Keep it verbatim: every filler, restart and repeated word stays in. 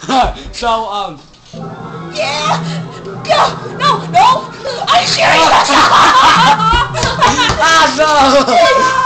So, um... Yeah! Go! No! No! I'm serious! ah, no!